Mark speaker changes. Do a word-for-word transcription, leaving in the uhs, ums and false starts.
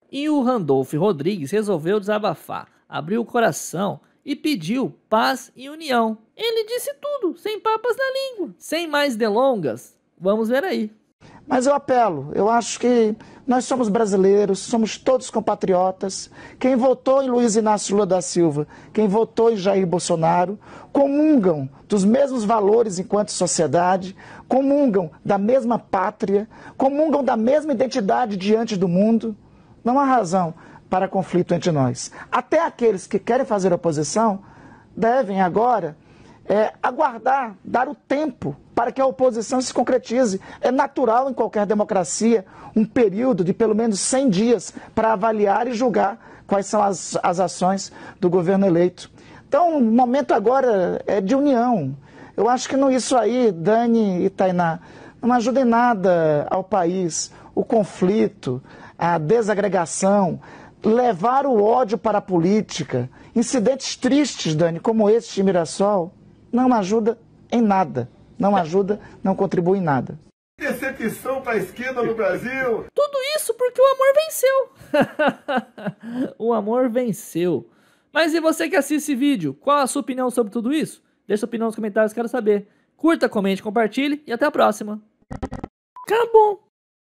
Speaker 1: E o Randolph Rodrigues resolveu desabafar, abriu o coração e pediu paz e união. Ele disse tudo, sem papas na língua. Sem mais delongas, vamos ver aí.
Speaker 2: Mas eu apelo, eu acho que nós somos brasileiros, somos todos compatriotas. Quem votou em Luiz Inácio Lula da Silva, quem votou em Jair Bolsonaro, comungam dos mesmos valores enquanto sociedade, comungam da mesma pátria, comungam da mesma identidade diante do mundo. Não há razão para conflito entre nós. Até aqueles que querem fazer oposição devem agora é, aguardar, dar o tempo para que a oposição se concretize. É natural em qualquer democracia um período de pelo menos cem dias para avaliar e julgar quais são as, as ações do governo eleito. Então, o momento agora é de união. Eu acho que não, isso aí, Dani e Tainá, não ajuda em nada ao país. O conflito, a desagregação, levar o ódio para a política, incidentes tristes, Dani, como esse de Mirassol, não ajuda em nada. Não ajuda, não contribui em nada.
Speaker 3: Decepção para a esquerda no Brasil.
Speaker 1: Tudo isso porque o amor venceu. O amor venceu. Mas e você que assiste esse vídeo? Qual a sua opinião sobre tudo isso? Deixa sua opinião nos comentários, quero saber. Curta, comente, compartilhe e até a próxima. Acabou.